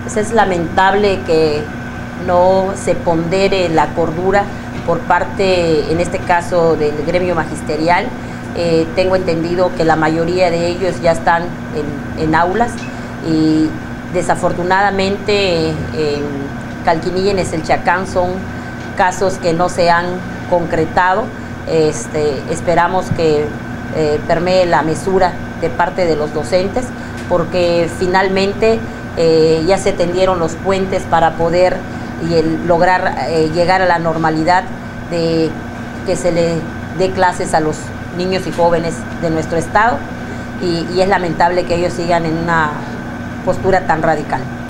Pues es lamentable que no se pondere la cordura por parte, en este caso, del gremio magisterial. Tengo entendido que la mayoría de ellos ya están en aulas y desafortunadamente en Calquinilla y Nezelchacán son casos que no se han concretado. Esperamos que permee la mesura de parte de los docentes, porque finalmente ya se tendieron los puentes para poder lograr llegar a la normalidad de que se le dé clases a los niños y jóvenes de nuestro estado, y es lamentable que ellos sigan en una postura tan radical.